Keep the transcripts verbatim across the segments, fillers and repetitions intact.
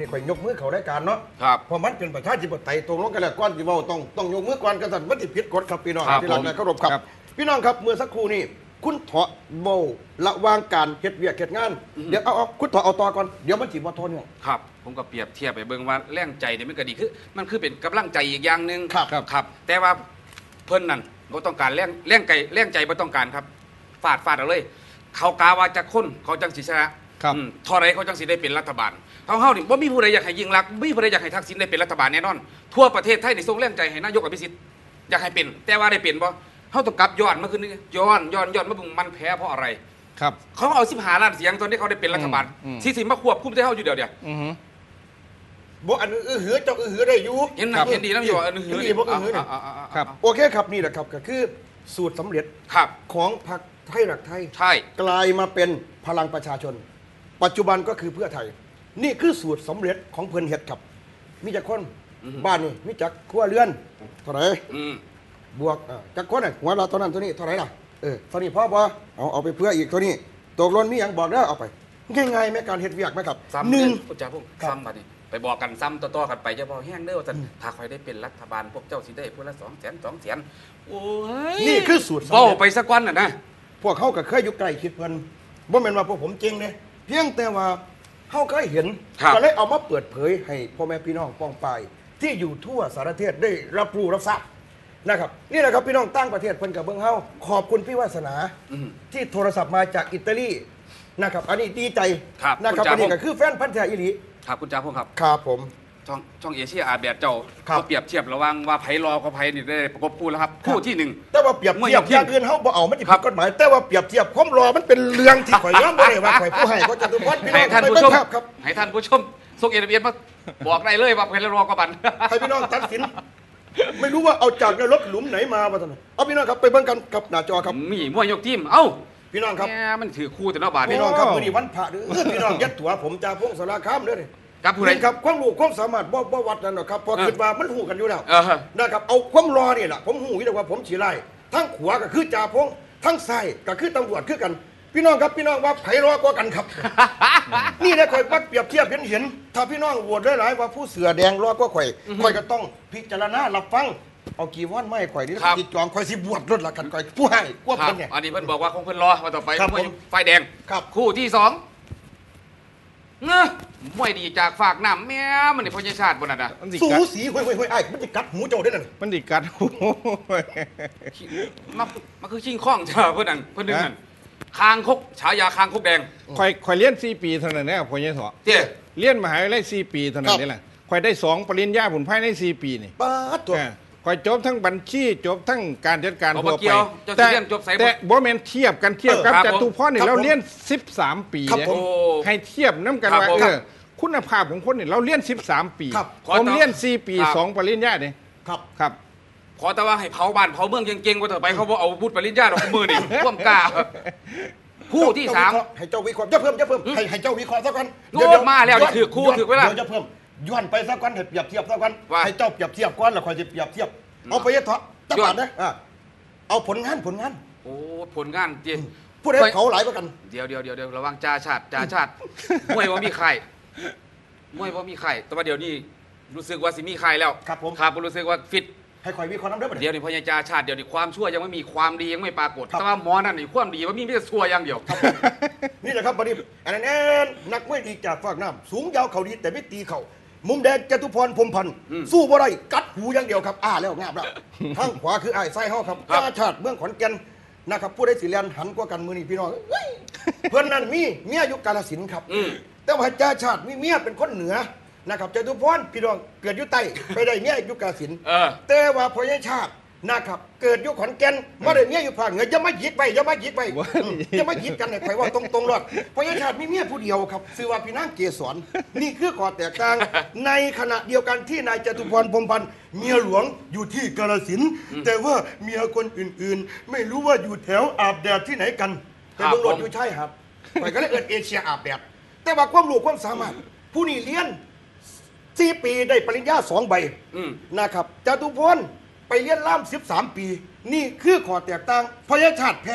ข่อยยกมือเขารายการเนาะครับเพราะมันเป็นประชาธิปไตยตรงลงกันแล้วก้อนที่เว้าต้องต้องยกมือก่อนกันสั่นมันสิผิดกฎครับพี่น้องที่รักและเคารพครับพี่น้องครับเมื่อสักครู่นี้คุณเถาะเว้าระวางการเฮ็ดเวียกเฮ็ดงานเดี๋ยวเอาเอาคุณเถาะเอาต่อก่อนเดี๋ยวมันสิบ่ทนเนี่ยครับผมก็เปรียบเทียบไปเบิ่งว่าแรงใจเนี่ยมันก็ดีคือมันคือเป็นกำลังใจอีกอย่างนึงครับครับแต่ว่าเพิ่นนั่นบ่ต้องการแรงแรงใจแรงใจบ่ต้องการครับฟาดฟาดเอาเลยเขากาว่าจะคนเขาจังสิชนะครับเท่าไรเขาจังสิได้เป็นรัฐบาลเฮาเฮานี่บ่มีผู้ใดอยากให้ยิ่งรักบ่มีผู้ใดอยากให้ทักษิณได้เป็นรัฐบาลแน่นอนทั่วประเทศไทยนี่ส่งแรงใจให้นายกอภิสิทธิ์อยากให้เป็นแต่ว่าได้เป็นบ่เฮาต้องกลับย้อนมาขึ้นนี่ย้อนย้อนย้อนมาเบิ่งมันแพ้เพราะอะไรครับเขาเอาสิบห้าล้านเสียงตอนที่เขาได้เป็นรัฐบาลที่สิมาควบคุมได้เฮาอยู่เดียวเดียวอือฮึบ่อันอื้อหือเจ้าอื้อหือได้อยู่เห็นนะเห็นดีแล้วอยู่อันหือนี่บ่อื้อหือนี่ครับโอเคครับนี่แหละครับก็คือสูตรสำเร็จของพรรคไทยรักไทยใช่กลายมาเป็นพลังประชาชนปัจจุบันก็คือเพื่อไทยนี่คือสูตรสำเร็จของเพิ่นเฮ็ดครับมีจักคนบ้านนี่มีจักครัวเรือนเท่าไหร่บวกจักคนน่ะหัวเราตอนนั้นตัวนี้เท่าไหร่ล่ะเออเท่านี้พอบ่เอาเอาไปเพื่ออีกตัวนี้ตกลงมีหยังบอกเด้อเอาไปง่ายๆแม่การเฮ็ดเวียกไหมครับหนึ่งจ้าพวกซ้ำบัดนี้ไปบอกกันซ้ำต่อๆกันไปจะบอกแห้งเด้อว่าถ้าใครได้เป็นรัฐบาลพวกเจ้าสิได้พวกละสองแสนสองแสนโอ้ยนี่คือสูตรเบ้าไปสักวันน่ะนะพวกเขาก็เคยอยู่ใกล้คิดเพิ่นบ่แม่นว่าพวกผมจริงเด้เพียงแต่ว่าเขาเคยเห็นก็เลยเอามาเปิดเผยให้พ่อแม่พี่น้องป้องปายที่อยู่ทั่วสารทิศได้รับรู้รับทราบนะครับนี่แหละครับพี่น้องตั้งประเทศเพิ่นกับเบิ่งเฮาขอบคุณพี่วาสนาที่โทรศัพท์มาจากอิตาลีนะครับอันนี้ดีใจนะครับอันนี้ก็คือแฟนพันธุ์แท้อีหลีครับคุณจ้าพงครับครับผมช่องช่องเอเชียอาร์แบดเจ้าเขาเปรียบเทียบระหว่างว่าไผรอกับไผนี่ได้ประกบคู่แล้วครับคู่ที่หนึ่งแต่ว่าเปรียบเทียบอย่างอื่นเฮาบ่เอามันสิผิดกฎหมายแต่ว่าเปรียบเทียบความรอมันเป็นเรื่องที่ข่อยยอมบ่ได้ว่าข่อยผู้ให้ก็จะทุกคนพี่น้องให้ท่านผู้ชมครับให้ท่านผู้ชมส่งเอเอฟมาบอกได้เลยว่าไผรอกับบันให้พี่น้องตัดสินไม่รู้ว่าเอาจากนรกหลุมไหนมาว่าซั่นเอาพี่น้องครับไปเบิ่งกันกับหน้าจอครับมีมวยยกทีมเอ้าพี่น้องครับมันถือคู่แต่ละบาทพี่น้องครับมื้อนี้วันพระเด้อพี่น้องยัดถั่วผมจากพงศาลาคามเด้อครับผู้ใดครับความรู้ความสามารถบ่บ่วัดนั่นหรอกครับพอคิดว่ามันหูกันอยู่แล้วนะครับเอาความรอนี่แหละผมหูอยู่แล้วว่าผมฉีไล่ทั้งขวาก็คือจ่าพงทั้งซ้ายก็คือตำรวจคือกันพี่น้องครับพี่น้องว่าไผรอกว่ากันครับนี่แหละข่อยมักเปรียบเทียบเห็นเห็นถ้าพี่น้องโหวตหลายๆว่าผู้เสือแดงรอกว่าข่อยข่อยก็ต้องพิจารณารับฟังเอากี่วันไม่ข่อยนี่ติดจองข่อยสิบวชรถละกันข่อยผู้ให้กว่าเพิ่นเนี่ยอันนี้เพิ่นบอกว่าคงเพิ่นรอมาต่อไปไฟแดงครับคู่ที่สองเงอะมวยดีจากฝากน้ำแม่มันนี่พญาชาติบนนั้นนะสูสีห้วยห้วยไอ้มันจะกัดหูเจ้าได้นั่นมันดิกัดหูมามันคือชิงข้องเจ้าเพื่อนนั่นเพื่อนนึงนั่นคางคกฉายาคางคกแดงข่อยข่อยเลี้ยนสี่ปีเท่านั้นนะพญาเถาะเจ้เลี้ยนมหาวิทยาลัยสี่ปีเท่านั้นนี่แหละข่อยได้สองปริญญาผลภายในสี่ปีนี่ป้าตัวข่อยจบทั้งบัญชีจบทั้งการจัดการทั่วไปแต่แต่บ่แม่นเทียบกันเทียบกับจตุพรนี่เราเรียนสิบสามปีเนี่ยให้เทียบน้ำกันว่าเออคุณภาพของคนนี่เราเรียนสิบสามปีผมเรียนสี่ปีสองปริญญาเนี่ยครับครับขอแต่ว่าให้เผาบ้านเผาเมืองเก่งๆว่าต่อไปเขาบอกเอาบุตรปริญญาดอกมือนี่ร่วมกล้าคู่ที่สามให้เจ้าวิเคราะห์จะเพิ่มจะเพิ่มให้ให้เจ้าวิเคราะห์สักวันโน้ตมาแล้วถือคู่ถือเวลาเดี๋ยวจะเพิ่มย้อนไปสักวันให้เปรียบเทียบสักวันให้เจ้าเปรียบเทียบก่อนแล้วค่อยจะเปรียบเทียบเอาไปยัดเถาะตะบาดนะเอาผลงานผลงานโอ้ผลงานจริงผู้ใดเขาหลายกว่ากันเดี๋ยวเดี๋ยวเดี๋ยวเดี๋ยวระวังจ่าชาติจ่าชาติมวยว่ามีใครมวยว่ามีใครแต่ว่าเดี๋ยวนี้รู้สึกว่าสิมีใครแล้วครับผมครับรู้สึกว่าฟิตให้คอยวิเคราะห์น้ำเด้อเดี๋ยวนี้พญาจ่าชาติเดี๋ยวนี้ความชั่วยังไม่มีความดียังไม่ปรากฏแต่ว่าหมอนั่นนี่ความดีว่ามีไม่แต่ชั่วอย่างเดียวนี่แหละครับบัดนี้อันนั้นนักมวยดีจากฝากน้ำสูงยาวเข่าดีแต่ไม่ตีเข่ามุมแดงจตุพรพรมพันธ์สู้บ่ได้กัดหูอย่างเดียวครับอ้าแล้วงาบแล้วทางขวาคือไอ้ไส้เฮาครับจ่าชาติเมืองขอนแก่นนะครับผู้ใดสิเลียนหันกว่ากันมือนี่พี่น้องเพื่อนนั้นมีเมียอยู่กาฬสินธุ์ครับแต่ว่าจ่าชาติมีเมียเป็นคนเหนือนะครับจตุพรพี่น้องเกิดอยู่ใต้ไปได้เมียอยู่กาฬสินธุ์แต่ว่าพญาชาตินะครับเกิดอยู่ขอนแก่นไม่ได้เมียอยู่ภาคเหนืออย่ามายิดไปอย่ามายิดไปอย่ามายิดกันให้ใครว่าตรงๆหรอกพญาชาติมีเมียผู้เดียวครับชื่อว่าพี่นางเกศรนี่คือข้อแตกต่างในขณะเดียวกันที่นายจตุพรพรหมพันธ์เมียหลวงอยู่ที่กาฬสินธุ์แต่ว่าเมียคนอื่นๆไม่รู้ว่าอยู่แถวอาบแดดที่ไหนกันแต่เมืองหลวงอยู่ใช่ครับไปก็เลยเอิ้นเอเชียอาบแดดแต่ว่าความรู้ความสามารถผู้นี้เรียนสี่ปีได้ปริญญาสองใบนะครับจตุพรไปเรียนล่ามสิบสามปีนี่คือข้อแตกต่างพญาชาติแพ้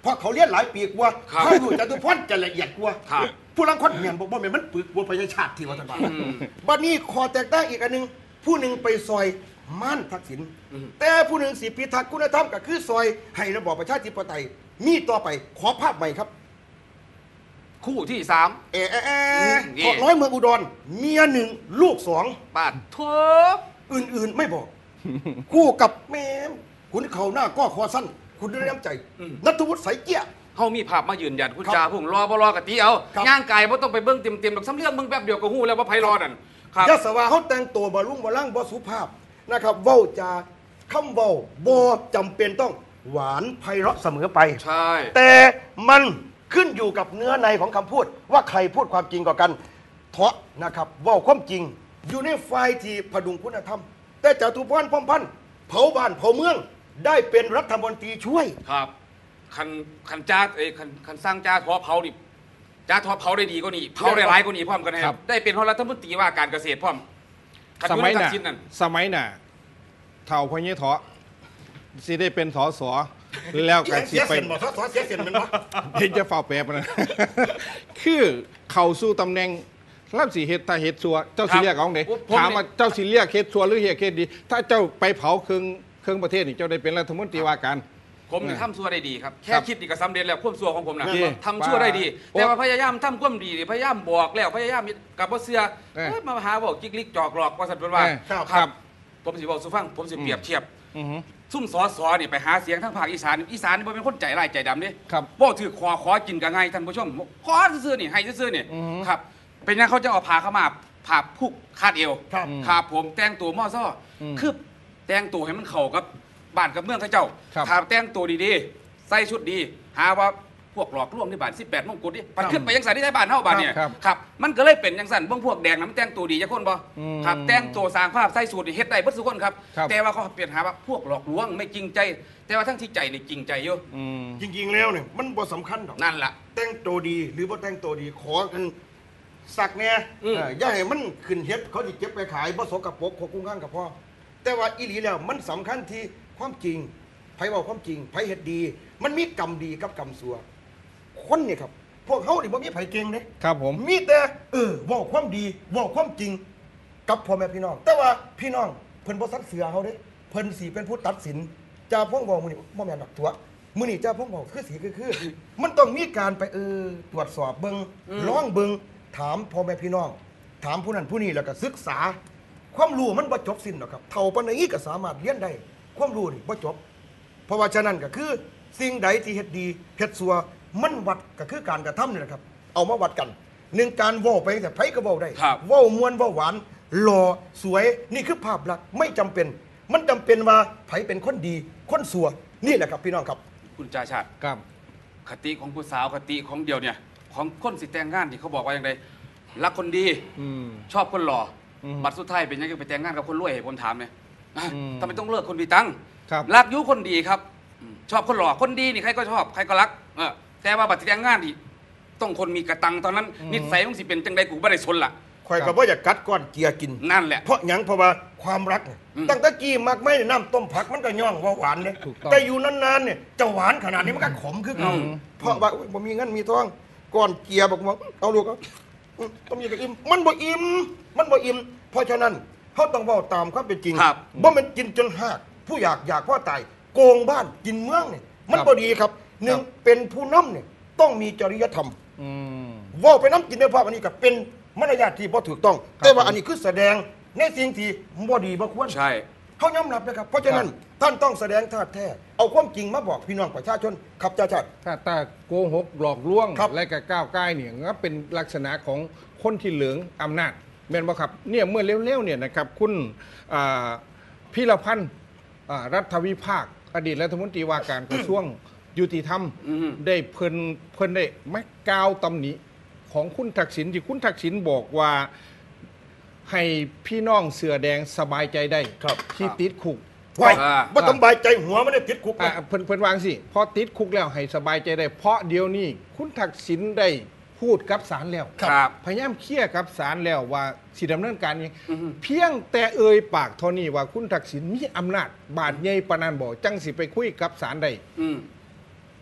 เพราะเขาเรียนหลายปีกว่าครับเขาอยู่จตุพรจะละเอียดกว่าครับผู้ลังคนเมียนบอกว่าแม่นมันปึกบัวพญาชาติที่วัฒนบาลบัดนี้ขอแตกต่างอีกอันหนึงผู้หนึ่งไปซอยม่านทักษิณแต่ผู้หนึ่งสิพิทักษ์คุณธรรมก็คือซอยให้ระบอบประชาธิปไตยมีต่อไปขอภาพใหม่ครับคู่ที่สามเอเอเอนี่ขอร้อยเมืองอุดรเมียหนึ่งลูกสองปาดทั่วอื่นๆไม่บอก คู่กับแม่มคุณเขาหน้าก็คอสั้น คุณได้น้ำใจนัทวุฒิสายเกี้ยเขามีภาพมายืนยันคุณครับจาพุ่งรอบ่รอกะตีเอาครับย่างไก่บ่ต้องไปเบิ่งเต็มๆดอกซ้ำเรื่องมึงแป๊บเดียวก็ฮู้แล้วว่าไผรอนั่นครับยะสวาเขาแต่งตัวบาลุ่งบาล่างบสุภาพนะครับเว้าจาคำเว้าบ่จำเป็นต้องหวานไพเราะเสมอไปใช่แต่มันขึ้นอยู่กับเนื้อในของคำพูดว่าใครพูดความจริงกว่ากันเถาะนะครับเว่าความจริง อยู่ในฝ่ายที่พดุงคุณธรรม แต่จตุพรพรหมพันธ์เผาบ้านเผาเมืองได้เป็นรัฐมนตรีช่วยครับคันคันจ้าเอ้ยคันคันสร้างจ้าทอเผานี่จ้าทอเผาได้ดีกว่านี้เผาได้หลายกว่านี้พร้อมกันนะคครัรับบ ได้เป็นรัฐมนตรีว่าการเกษตรพร้อมคันสอยู่มัยในทัน่ะกษิณนั่นสมัยน่ะเท่าพญเถาะสิได้เป็นสอสอแล้วก็สิเสียไปเส้นบ่ซอเสียเส้นมันบ่เห็นจะเฝ้าแปรปะนะ คือเข้าสู่ตำแหน่งรับสิเฮ็ดถ้าเฮ็ดซัวเจ้าสิเรียกเอาไดถามว่าเจ้าสิเรียกเฮ็ดซัวหรือเฮ็ดเฮ็ดดี ถ้าเจ้าไปเผาเครื่องเครื่องประเทศนี่เจ้าได้เป็นรัฐมนตรีว่าการผมนี่ทำชั่วได้ดีครับ แค่ครับคิดนี่ก็สำเร็จแล้วความชั่วของผมนะโอเคทำชั่วได้ดีโอ้แต่ว่าพยายามทำความดีนี่พยายามบอกแล้วพยายามกับบ่เสือเออเอ้ยมาหาบอกจิกลิกจอกหลอกว่าสันเป็นว่าเออครับครับผมสิบอกสุฟังผมสิเปรียบเทียบอือฮึซุ่มสอสอนี่ไปหาเสียงทั้งภาคอีสานอีสานนี่บ่เป็นคนใจร้ายใจดำนี่ครับบ่ถือขอขอกินกันไงท่านผู้ชมขอซื่อๆนี่ให้ซื่อๆนี่อือฮึครับ เป็นยังเขาจะเอาผ้าเข้ามาผ้าผูกคาดเอวครับครับผมแต่งตัวมอซ้ออมคือแต่งตัวให้มันเข้ากับบ้านกับเมืองเขาเจ้าครับถ้าแต่งตัวดีๆใส่ชุดดี หาว่าพวกหลอกลวงที่บ้านสิบแปดมงกุฎนี่มันขึ้นไปยังสันที่ไทยบ้านเฮาบ้านเนี่ยครับครับมันก็เลยเป็นยังสันเบิ่งพวกแดงนะมันแต่งตัวดีจักคนบ่อืมครับแต่งตัวสร้างภาพใส่สูทนี่เฮ็ดได้เบิดทุกคนครับครับแต่ว่าเขาเปลี่ยนหาว่าพวกหลอกลวงไม่จริงใจ แต่ว่าทั้งที่ใจนี่จริงใจอยู่อืมจริงๆแล้วเนี่ยมันบ่สำคัญหรอกนั่นล่ะแต่งตัวดีหรือบ่แต่งตัวดีขอกันสักแน่อืมเอออย่าให้มันขึ้นเฮ็ดเขาสิเก็บไปขายบ่สกปรกขอกุ้งข้างกับพ่อแต่ว่าอีหลีแล้วมันสำคัญที่ความจริงไผเว้าความจริงไผเฮ็ดดี มันมีกรรมดีกับกรรมชั่วคนเนี่ยครับ พวกเฮานี่บ่มีไผเก่งเด้ครับผมมีแต่เออเว้าความดีเว้าความจริง กับพ่อแม่พี่น้อง แต่ว่าพี่น้องเพิ่นบ่ซัดเสือเฮาเด้เพิ่นสิเป็นผู้ตัดสินจ่าพงเว้ามื้อนี้บ่แม่นดอกตัวมื้อนี้จ่าพงเว้าคือสิคือคือ มันต้องมีการไปเออตรวจสอบเบิ่งลองเบิ่งถามพ่อแม่พี่น้อง ถามผู้นั้นผู้นี้แล้วก็ศึกษา ความรู้มันบ่จบสิ้นหรอกครับเท่าปานนี้ก็สามารถเรียนได้ ความรู้นี่บ่จบ เพราะว่าฉะนั้นก็คือสิ่งใดที่เฮ็ดดีเฮ็ดซัวมันวัดก็คือการกระทำนี่แหละครับ เอามาวัดกันหนึ่งการเว้าไปแต่ไผก็เว้าได้ครับเว้ามวนเว้าหวานหล่อสวยนี่คือภาพลักษณ์ไม่จำเป็น มันจำเป็นว่าไผเป็นคนดีคนสัวนี่แหละครับพี่น้องครับคุณจ่าชาติครับคติของผู้สาวคติของเดียวเนี่ย ของคนสิแต่งงานที่เขาบอกว่าอย่างไรรักคนดีอืมชอบคนหล่ออมบัตรสุดท้ายเป็นยังไงไปแต่งงานกับคนรวยให้ผมถามเนี่ยอ่ะอืมทำไมต้องเลิกคนมีตังค์ครับรักอยุคนดีครับอืมชอบคนหล่อคนดีนี่ใครก็ชอบใครก็รักเออแต่ว่าบัตรแต่งงานนี่ต้องคนมีกระตังตอนนั้นนิสัยมันสิเป็นจังใดกูไม่ได้สนละข่อยก็บ่อยากกัดก้อนเกลียกินนั่นแหละเพราะหยังเพราะว่าความรักเนี่ยอืมตั้งแต่กี้มักไม่น้ำต้มผักมันก็ย่องว่าหวานเลยถูกต้องแต่อยู่นานๆเนี่ยจะหวานขนาดนี้มันก็ขมคือเก่าอืมเพราะว่าอุ๊ยบ่มีเงินมีทองก้อนเกลียบอกว่าเอาลูกเอาอืมต้องมีกับอิ่มมันบ่อิ่มมันบ่อิ่มเพราะฉะนั้นเขาต้องเว้าตามความเป็นจริงครับบ่แมันกินจนหากผู้อยากอยากพ่อตายโกงบ้านกินเมืองเนี่ยมันบ่ดีครับหนึ่งเป็นผู้นำเนี่ยต้องมีจริยธรรมอืมเว่าไปน้ำกินในภาพอันนี้ก็เป็นมารยาทที่บ่ถูกต้อง แต่ว่าอันนี้คือแสดงในสิ่งที่บ่ดีบ่ควรใช่เขายอมรับนะครับ เพราะฉะนั้นท่านต้องแสดงท่าแท้ เอาความจริงมาบอกพี่น้องประชาชนขับจ่าชาติถ้าถ้าโกหกหลอกลวงครับและก็ก้าวใกล้เนี่ยก็เป็นลักษณะของคนที่เหลืองอำนาจแม่นบ่ครับเนี่ยเมื่อเร็วๆเนี่ยนะครับคุณอ่าพิรพันธ์อ่ารัฐวิภาคอดีตรัฐมนตรีว่าการกระทรวงยุติธรรมอืมได้เพิ่นเพิ่นได้ไม่กล่าวตำหนิของคุณทักษิณที่คุณทักษิณบอกว่าให้พี่น้องเสือแดงสบายใจได้ครับที่ติดคุกไว้อ่าบ่ต้องบายใจหัวมันได้ติดคุกอ่ะนะเพิ่นเพิ่นวางสิพอติดคุกแล้วให้สบายใจได้ เพราะเดี๋ยวนี้คุณทักษิณได้พูดกับศาลแล้วครับพยายามเคลียร์กับศาลแล้วว่าสิดำเนินการยังอือฮึเพียงแต่เอ่ยปากเท่านี้ว่าคุณทักษิณมีอำนาจบาดใหญ่ปานนั้นบ่จังสิไปคุยกับศาลได้อืม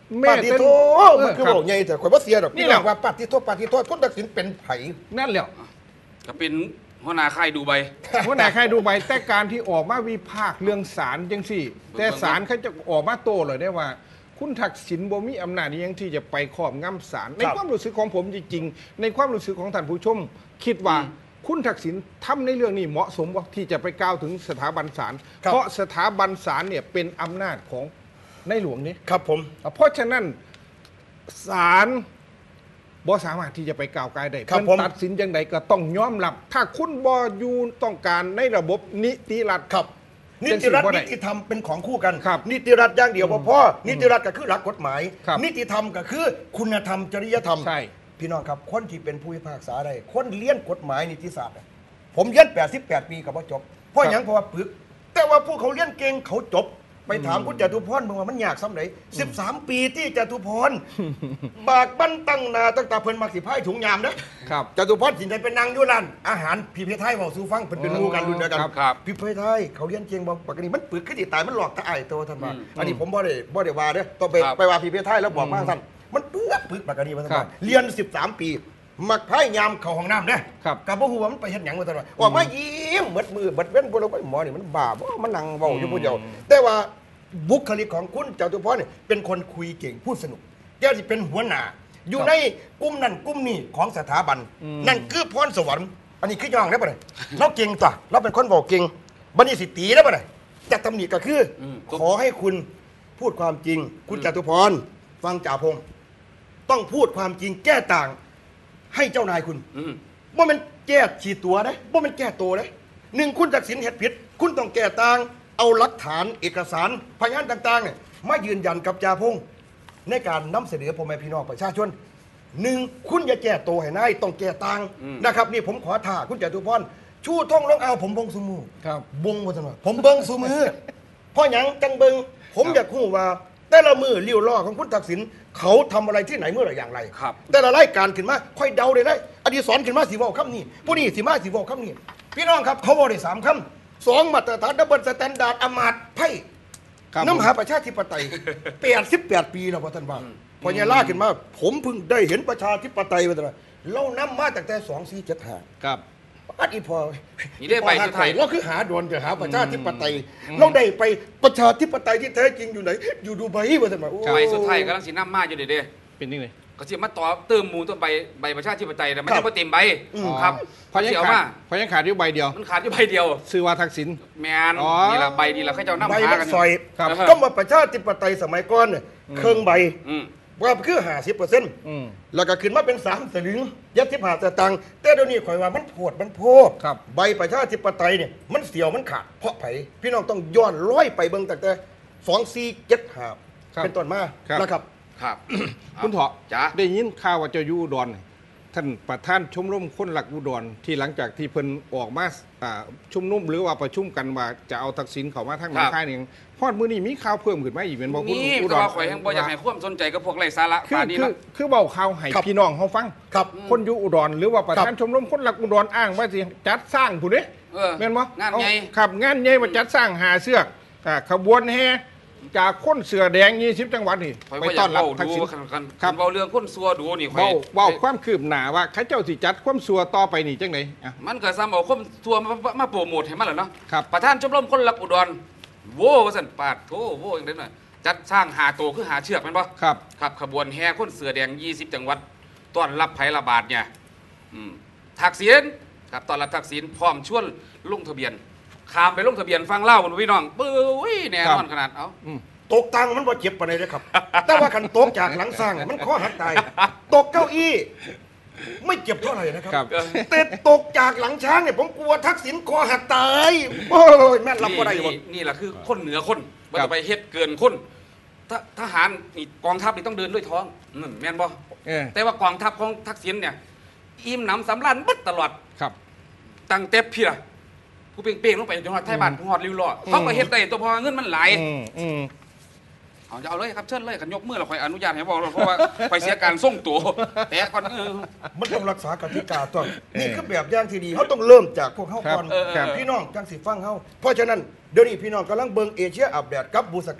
แม่ปาฏิเป็นโทเอมันอคือครับบอกไงแต่ข่อยว่าเสียดอกนี่นี่แหแหละละว่าปาฏิโทษปาฏิโทษคุณทักษิณเป็นไผนั่นแหละก็เป็นหัวหน้าค่ายดูใบว่าไหนใครดูใบแต่การที่ออกมาวิพากษ์เรื่องศาลจังสิแต่ศาลเขาจะออกมาโต้เลยได้ว่า คุณทักษิณบ่มีอำนาจอิหยังที่จะไปครอบงำศาลในความรู้สึกของผมจริงๆในความรู้สึกของท่านผู้ชม คิดว่าคุณทักษิณทำในเรื่องนี้เหมาะสมว่าที่จะไปกล่าวถึงสถาบันศาลเพราะสถาบันศาลเนี่ยเป็นอำนาจของในหลวงนี้ครับผมเพราะฉะนั้นศาลบ่สามารถที่จะไปกล่าวกายได้ครับเพิ่นผมตัดสินอย่างใดก็ต้องยอมรับ ถ้าคุณบ่อยู่ต้องการในระบบนิติรัฐครับนิติรัฐนิติธรรมเป็นของคู่กันครับนิติรัฐอย่างเดียวบ่พอนิติรัฐก็คือหลักกฎหมายครับนิติธรรมก็คือคุณธรรมจริยธรรมใช่พี่น้องครับคนที่เป็นผู้พิพากษาได้คนเรียนกฎหมายนิติศาสตร์อะผมเรียนแปดสิบแปดปีกับว่าจบเพราะหยังเพราะว่าปึก แต่ว่าผู้เขาเรียนเก่งเขาจบ ไปถามคุณจตุพรมึงว่ามันยากซ้ำไหนสิบสามปีที่จตุพร บากบั้นตั้งนาตั้งแต่เพิ่นมักสิพายถุงยามนะครับ จตุพรสินใจเป็นนางอยุรันอาหารพี่เพชรไทยบอกสู่ฟังเพิ่นเป็นหมู่กันรุ่นเดียวกันครับครับพี่เพชรไทยเขาเรียนเก่งบอกปกติมันปึกขึ้นที่ตายมันหลอกตาไอ้ตัวท่านว่าอืมอันนี้ผมบ่ได้บ่ได้ว่าเด้อต้องไปครับไปว่าพี่เพชรไทยแล้วบอกว่าท่านมันปึกปึกปกติว่าท่านครัว่าบเรียนสิบสามปีมักพายยามเข้าห้องน้ำเด้อครับกับบ่ฮู้ว่ามันไปเฮ็ดหยังว่าซั่นว่าออกมายิ้มเบิดมือเบิดเว้นบ่ลงไปหมอนี่มันบ้าบ่มันนั่งเว้าอยู่ผู้เดียวแต่ว่าบุคลิกของคุณจตุพรเนี่ยเป็นคนคุยเก่งพูดสนุกแกสิเป็นหัวหน้าอยู่ในกลุ่มนั้นกลุ่มนี้ของสถาบัน นั่นคือพรสวรรค์อันนี้คือย่องได้ป่ะเนี่ยเราเก่งตัวเราเป็นคนบอกเก่งบัดนี้สิตีได้ป่ะเนี่ยจะตำหนิก็คืออมขอให้คุณพูดความจริง คุณจตุพรฟังจ่าพงศ์ต้องพูดความจริงแก้ต่างให้เจ้านายคุณอืมว่ามันแก้ฉีดตัวนะว่ามันแก้ตัวนะหนึ่งคุณตัดสินเหตุผิด คุณต้องแก้ต่าง เอาหลักฐานเอกสารพยานต่างๆเนี่ยมายืนยันกับจ่าพงศ์ในการนำเสนอพ่อแม่พี่น้องประชาชนหนึ่งคุณอย่าแก้ตัวให้นายต้องแก้ต่างนะครับนี่ผมขอท่าคุณจตุพรชูท่องลงเอาผมบงสุมือครับบงว่าซั่นว่าผมเบิงสุมือเพราะหยังจังเบิงผมอยากรู้ว่า แต่ละมือเลี้ยวล้อของคุณทักษิณเขาทำอะไรที่ไหนเมื่อไหรอย่างไรครับแต่ละรายการขึ้นมาค่อยเดาได้เลยอดีศรขึ้นมาสีวอลคำนี้ผู้นี้สีมาสีวอลคำนี้พี่น้องครับเขาบอกได้สามคำสองมาตรฐานดับเบิลสแตนดาร์ดอำมาตย์ไพ่ครับน้ำหาประชาธิปไตยแปดสิบแปดปีแล้วพ่อท่านว่าพอเนี่ยล่าขึ้นมา ผมเพิ่งได้เห็นประชาธิปไตยมาตลอดเรานำมาตั้งแต่สองสี่เจ็ดห้าครับอันอีพอนี่ได้ไปสุดท้ายเราคือหาดวนจะหาประชาธิปไตยเราได้ไปประชาธิปไตยที่แท้จริงอยู่ไหน อยู่ดูไบมาท่านว่าโอ้ใบสุดท้ายกำลังสีน้ำมาอยู่เด้เป็นยังไงๆก็สิมาต่อเติมมูลต้นใบใบประชาธิปไตยแต่มันครัยับงไม่เต็มใบอืมครับเพราะยังเสียวขามาดเพราะยังขาดอยู่ใบเดียวมันขาดอยู่ใบเดียวซื้อว่าทักษิณแมนอ๋อนี่ละใบนี่ละเขาเจ้าน้ำใบหามันกันซอยครับก็มาประชาธิปไตยสมัยก่อนเนี่ยเครื่องใบอืมว่าคือห้าสิบเปอร์เซ็นต์อืมแล้วก็ขึ้นมาเป็นสามสลึงยัดที่ผ่าสตังค์แต่เดี๋ยวนี้ข่อยว่ามันโผดมันโพกครับใบประชาธิปไตยเนี่ยมันเสียวมันขาดเพราะไผพี่น้องต้องย้อนร้อยไปเบิ่งตั้งแต่สองสี่เจ็ดห้าครับเป็นต้นมาครับนะครับครับคุณเถาะจ้าได้ยินข่าวว่าเจ้าอยู่อุดรนี่ท่านประธานชมรมคนหลักอุดรที่หลังจากที่เพิ่นออกมาอ่าชุมนุมหรือว่าประชุมกันว่าจะเอาทักษิณเข้ามาทางหนองคายนี่พอดมื้อนี้มีข่าวเพิ่มขึ้นมาอีกเป็นบ่คุณนี่อุดก็รว่าข่อยยังบ่อยากให้ความสนใจกับพวกไร้สาระคือป่านนี้คือนะคือเบาข่าวให้ครับพี่น้องเขาฟังครับคนอยู่อุดรหรือว่าประธานครับชมรมคนหลักอุดรอ้างว่าสิจัดสร้างผู้เด้เออแม่นบ่งานใหญ่เอครับงานใหญ่ว่าจัดสร้างหาเสือกอ่าขบวนแห่จากคนเสือแดงยี่สิบจังหวัดนี่ข่อยไปบ่อต้ยาอก นรับเว้าทักดูษิณคันคันครับคันเว้าเรื่องคนซัวดูนี่ข่อยเบาเบาความคืบหน้าว่าเขาเจ้าสิจัดความสัวต่อไปนี่จังไหนอ่ะมันก็ซ้ำเอาคนซัวมามามาโปรโมทให้มันแหละเนาะครับประธานชมรมคนรักอุดรโว้ว่าซั่นปาดโธโว้จังได๋น่ะจัดสร้างหาตัวคือหาเชือกแม่นบ่ครับครับขบวนแห่คนเสือแดงยี่สิบจังหวัดต้อนรับภัยระบาดเนี่ยอืมทักษิณครับต้อนรับทักษิณพร้อมชวนลงทะเบียนข้ามไปลงทะเบียนฟังเล่าบนพี่น้องปื้ยแน่นอนขนาดเอาอืมตกตังค์มันบ่เจ็บปานใดเด้อครับ แต่ว่าคันตกจากหลังสร้างมันข้อหักตาย ตกเก้าอี้ ไม่เจ็บเท่าไหร่นะครับครับแต่ตกจากหลังช้างเนี่ยผมกลัวทักษิณคอหักตายโอ้ยแม่นรับบ่ได้หมดนี่นี่แหละคือคนเหนือคนมันครับจะไปเฮ็ดเกินคนทหทหารนี่กองทัพนี่ต้องเดินด้วยท้องอืมแม่นบ่เออแต่ว่ากองทัพของทักษิณเนี่ยอิ่มหนำสำราญเบัดตลอดครับตั้งแต่เพี่ล่ะผู้เป่งๆลงไปจังหวัดไทยบ้านผู้ฮอดริ้วล้อเขาก็เฮ็ดได้ตัวเพอเงินมันหลายอืมอืมเอาจะเอาเลยครับเชิญเลยขันยกมือเราคอยอนุญาตให้บอกเพราะว่าไปเสียการส่งตัวแต่ก่อนเออมันต้องรักษากติกาต้องนี่คือแบบอย่างที่ดีเขาต้องเริ่มจากพวกเขาก่อนครับเออเออพี่น้องจังสิฟังเขาเพราะฉะนั้นเดี๋ยวนี้พี่น้องกำลังเบิ่งเอเชียอัปเดตกับบูสกาย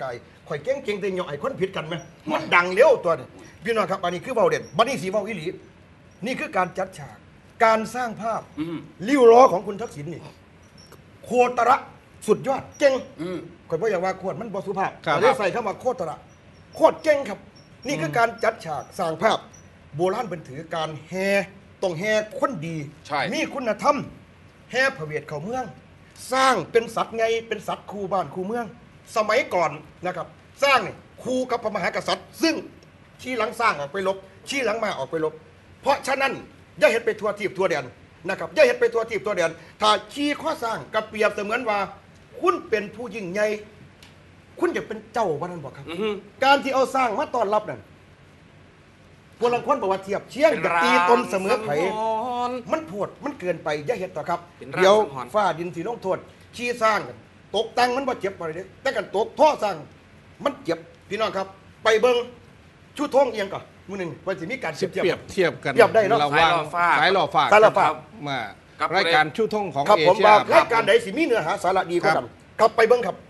ข่อยเก่งเก่งแต่เหยาะไอ้คนผิดกันไหมมันดังเร็วตัวนี้พี่น้องครับอันนี้คือเบาเด่นบัดนี้สีเบาอีหลีนี่คือการจัดฉากการสร้างภาพริ้วล้อของคุณทักษิณนี่โคตระสุดยอดเก่งข่อยบอกอย่างว่าโคตรมันบสุภาพแต่ได้ใส่เข้ามาโคตระโคตรเก่งครับนี่คือการจัดฉากสร้างภาพโบราณเป็นถือการแห่ต้องแห่คนดีมีคุณธรรมแห่พระเวทเข้าเมืองสร้างเป็นสัตว์ไงเป็นสัตว์คู่บ้านคู่เมืองสมัยก่อนนะครับสร้างเนี่ยคู่กับพระมหากษัตริย์ ซึ่งชี้หลังสร้างออกไปลบชี้หลังมาออกไปลบเพราะฉะนั้นอย่าเห็นไปทัวทีบทัวเดียนนะครับอย่าเห็นไปทัวทีบทัวเดียนถ้าชี้ข้อสร้างกับเปรียบเสมือนว่าคุณเป็นผู้ยิ่งใหญ่คุณอยากเป็นเจ้าวันนั้นบอกครับการที่เอาสร้างมาต้อนรับนั่นพวกลังคนบอกว่าเทียบเชียงกับตีตนเสมอไผ่มันโผดมันเกินไปอย่าเห็นต่อครับเดี๋ยวฟ้าดินสีลงโทษชี้สร้างกันตกตังมันบ่เจ็บอะไรเด้แต่กันตกท่อสร้างมันเจ็บพี่น้องครับไปเบิ้งชูท้องเอียงก่อนมือหนึ่งวันที่มีการเทียบเปรียบเทียบกันเทียบได้เนาะระหว่างสายหล่อฟ้าสายหล่อฟ้ามารายการชู่ท่งของครับเอผมเชียว่ารายการไหนสิมีเนื้อหาสาระดีกว่ากันครับไปเบิ้งครับ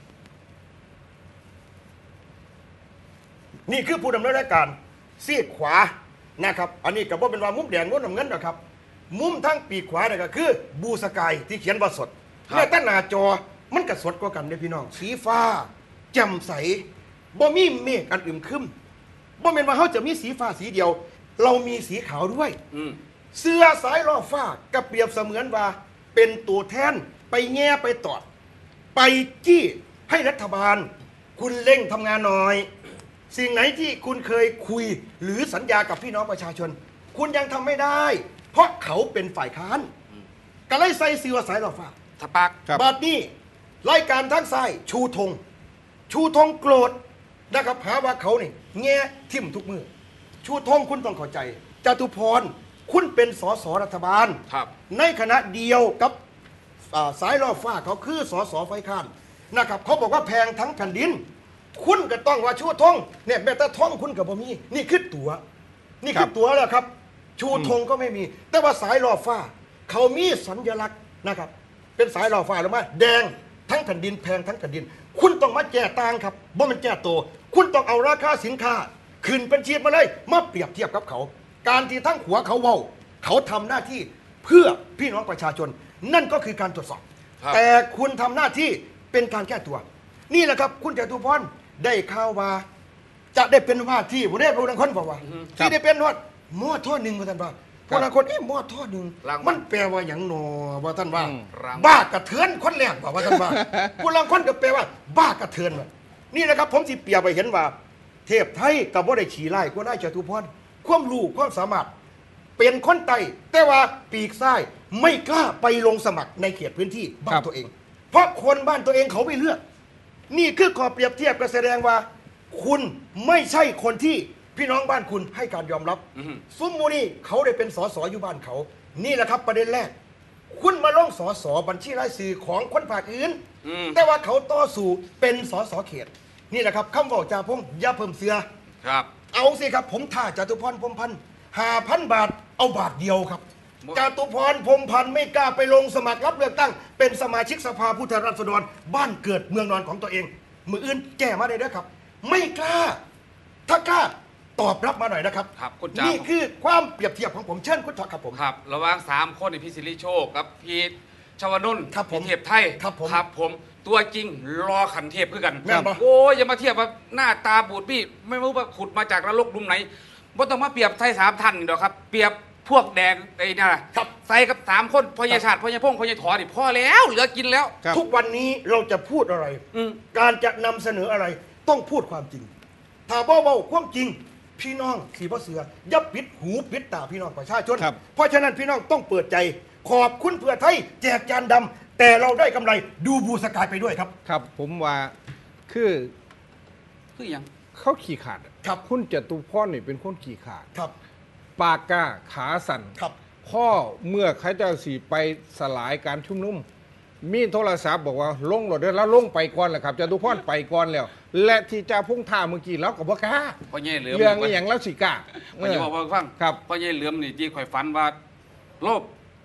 นี่คือผู้ดำเนินรายการซีกขวานะครับอันนี้กับว่าเป็นว่ามุมแดงมุมน้ำเงินนะครับมุมทั้งปีกขวาเนี่ยก็คือบูสกายที่เขียนว่าสดและตั้งหน้าจอมันก็สดกว่ากันเลยพี่น้องสีฟ้าแจ่มใสบ่มีเมฆอันอึมครึมบ่เป็นว่าเขาจะมีสีฟ้าสีเดียว เรามีสีขาวด้วยเสื้อสายล่อฟ้ากับเปรียบเสมือนว่าเป็นตัวแทนไปแง่ไปตอด ไปจี้ให้รัฐบาล คุณเร่งทำงานหน่อย สิ่งไหนที่คุณเคยคุยหรือสัญญากับพี่น้องประชาชน คุณยังทำไม่ได้ เพราะเขาเป็นฝ่ายค้านก็เลยใส่เสื้อสายล่อฟ้าสปักบัดนี้รายการทั้งซ้ายชูธงชูธงโกรธนะครับหาว่าเขาเนี่ยแง่ทิ่มทุกมือชูธงคุณต้องเข้าใจจตุพรคุณเป็นสสรัฐบาลครับในขณะเดียวกับอ่าสายล่อฟ้าเขาคือสสไฟค้านนะครับเขาบอกว่าแพงทั้งแผ่นดิน คุณก็ต้องว่าชูธงเนี่ยแม้แต่ท่องคุณกับบ่มีนี่คือตัวนี่คือตัวแล้วครับ ชูธงก็ไม่มี แต่ว่าสายล่อฟ้า เขามีสัญลักษณ์นะครับ เป็นสายล่อฟ้าหรือไม่แดงทั้งแผ่นดินแพงทั้งแผ่นดิน คุณต้องมาแก้ต่างครับบ่มันแก้ตัวคุณต้องเอาราคาสินค้าขึ้นเป็นชีพมาเลยมาเปรียบเทียบกับเขา การที่ทั้งหัวเขาเว้าเขาทำหน้าที่เพื่อพี่น้องประชาชน นั่นก็คือการตรวจสอบ แต่คุณทำหน้าที่เป็นการแก้ตัว นี่แหละครับคุณจตุพรได้ข่าวว่าจะได้เป็นว่าที่ผมได้รู้ทั้งคนบอกว่าที่ได้เป็นว่าหม้อท่อหนึ่งว่าท่านว่าพวกคนเอ๊ะหม้อท่อหนึ่งมันแปลว่าอย่างหนอว่าท่านว่าบ้ากระเทือนคนแรกบอกว่าท่านว่าพวกคนก็แปลว่าบ้ากระเทือนว่านี่นะครับผมสิเปรียบไปเห็นว่า เทพไทยกับว่าได้ขี่ไล่ก็ได้จตุพรความรู้ความสามารถเป็นคนไต่แต่ว่าปีกซ้ายไม่กล้าไปลงสมัครในเขตพื้นที่บ้านตัวเอง เพราะคนบ้านตัวเองเขาไม่เลือกนี่คือข้อเปรียบเทียบก็แสดงว่า คุณไม่ใช่คนที่พี่น้องบ้านคุณให้การยอมรับซุมมูนี่เขาได้เป็นสสอยู่บ้านเขา นี่แหละครับประเด็นแรก คุณมาลงสสบัญชีรายชื่อของคนภาคอื่น แต่ว่าเขาต่อสู้เป็นสสเขต นี่แหละครับคำบอกจากผมอย่าเพิ่มเสือครับเอาสิครับผมท่าจตุพรพรหมพันธ์ห้าพันบาทเอาบาทเดียวครับจตุพรพรหมพันธ์ไม่กล้าไปลงสมัครรับเลือกตั้ง เป็นสมาชิกสภาผู้แทนราษฎรบ้านเกิดเมืองนอนของตัวเอง มืออื่นแก้มาได้ด้วยครับ ไม่กล้า ถ้ากล้าตอบรับมาหน่อยนะครับครับคุณจ่านี่คือความเปรียบเทียบของผมเชิญคุณทอครับผมครับระหว่างสามคนนี่พี่สิริโชคกับพี่ชวนุนครับผมพี่เทพไทยครับผมครับผมตัวจริงรอขันเทพคือกันแม่นบ่โอ้ยอย่ามาเทียบว่าหน้าตาบูดบี้ไม่รู้ว่าขุดมาจากนรกดุมไหนบ่ต้องมาเปรียบไทยสามท่านนี่ดอกครับ เปรียบพวกแดงไอ้นี่นแหละครับใส่กับสามคนพญาชาติพญาพงพญาถอนี่พอแล้วเหลือกินแล้วครับทุกวันนี้เราจะพูดอะไรอืมการจะนำเสนออะไรต้องพูดความจริง ถ้าเบาๆความจริง พี่น้องขี่พ่อเสืออย่าปิดหูปิดตาพี่น้องประชาชนครับเพราะฉะนั้นพี่น้องต้องเปิดใจ ขอบคุณเพื่อไทยแจกจานดำแต่เราได้กำไรดูบูสกายไปด้วยครับครับผมว่าคือคืออย่างเขาขี่ขาดครับคุณจตุพรนี่เป็นคนขี่ขาดครับปากกาขาสั่นครับพ่อเมื่อเขาเจ้าสีไปสลายการชุมนุม มีโทรศัพท์บอกว่าลงรถเดินแล้วลงไปก่อนแหละครับจตุพรไปก่อนแล้ว และที่จะพุ่งท่าเมื่อกี้แล้วก็บอกล้าพ่อใหญ่เหลือมเรื่องอหย่างแล้วสิกล้าพ่อใหญ่บอกว่าฟังครับพ่อใหญ่เหลือมนี่ที่ข่อยฝันว่าโลภ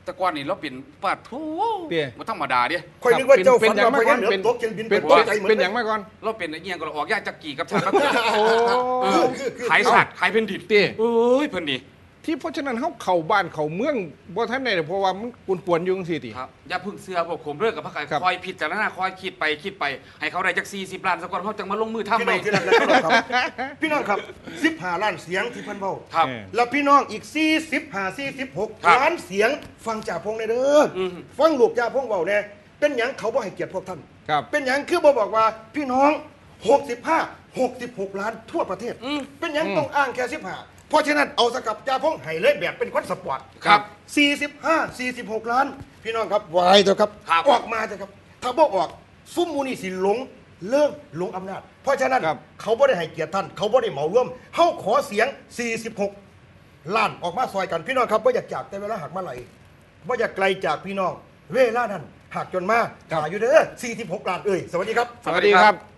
แต่ก่อนนี่เราเป็นปาดทูเตี้ยบ่ธรรมดาเด้คอยนึกว่าเจ้าเป็นฝันอย่างว่ามาพก่อญาน เหนือเป็นตกเครื่องบินเป็นตกใจเหมือนเป็นอย่างมาก่อนเราเป็นไอ้เงี้ยก็ออกยากจากกี่กับชาติโอ้เออขายสัตว์ขายแผ่นดินเตี้ยเอ้ยเพิ่นนี่ที่เพราะฉะนั้นเขาเข้าบ้านเข้าเมืองบ่ทันได้เพราะว่ามันกุนปวนอยู่จังซี่ติครับอย่าพึ่งเสือพวกผมเลิกกับพระไก่ครับคอยพิจารณาคอยคิดไปคิดไป ให้เขาได้จักสี่สิบล้านสักก่อนเขาจังมาลงมือทำพี่ไปน้องที่รักนะครับพี่น้องครับสิบห้าล้านเสียงที่เพิ่นเว้าครับเออแล้วพี่น้องอีกสี่สิบห้า สี่สิบหกครับล้านเสียงฟังจ่าพงในเด้ออมฟังลูกจ่าพงเว้าแน่เป็นหยังเขาบ่ให้เกียรติพวกท่านครับเป็นหยังคือบ่บอกว่าพี่น้องหกสิบห้า หกสิบหกล้านทั่วประเทศอืมเป็นหยังต้องอ้างแค่สิบห้าเพราะฉะนั้นเอาสกับจ่าพงให้เลยแบบเป็นคนสปอร์ตครับสี่สิบห้า สี่สิบหกล้าน พี่น้องครับวายเถอะครับครับออกมาเถอะครับ ถ้าบ่ออกซุ่มมูนี่สิหลงเริ่มหลงอำนาจ เพราะฉะนั้นครับเขาบ่ได้ให้เกียรติท่าน เขาบ่ได้เหมาร่วมเฮาขอเสียง สี่สิบหก ล้านออกมาซอยกันพี่น้องครับว่าอยากจากแต่เวลาหักมาไหลว่าอยากไกลจากพี่น้องเวลานั้นหักจนมาครับหาอยู่เด้อสี่สิบหกล้านเอ้ยสวัสดีครับสวัสดีครับ